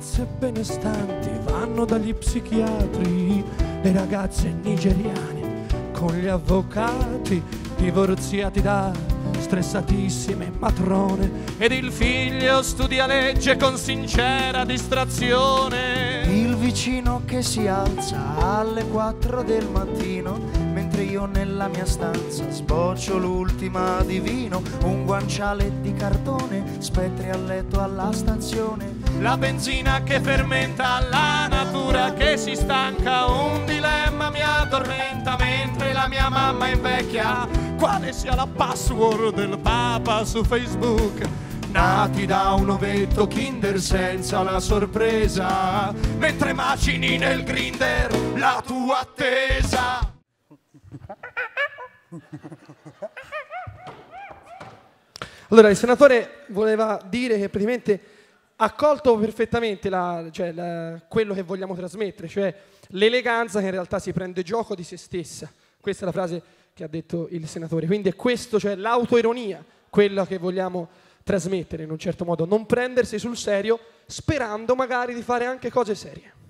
ragazze benestanti vanno dagli psichiatri, le ragazze nigeriane con gli avvocati, divorziati da stressatissime matrone, ed il figlio studia legge con sincera distrazione. Il vicino che si alza alle 4 del mattino, mentre io nella mia stanza sboccio l'ultima di vino, un guanciale di cartone, spettri a letto alla stazione. La benzina che fermenta, la natura che si stanca, un dilemma mi addormenta mentre la mia mamma invecchia. Quale sia la password del Papa su Facebook? Nati da un ovetto Kinder senza la sorpresa, mentre macini nel Grindr la tua attesa. Allora, il senatore voleva dire che praticamente ha colto perfettamente quello che vogliamo trasmettere, cioè l'eleganza che in realtà si prende gioco di se stessa. Questa è la frase che ha detto il senatore. Quindi è questo, cioè l'autoironia, quella che vogliamo trasmettere in un certo modo, non prendersi sul serio sperando magari di fare anche cose serie.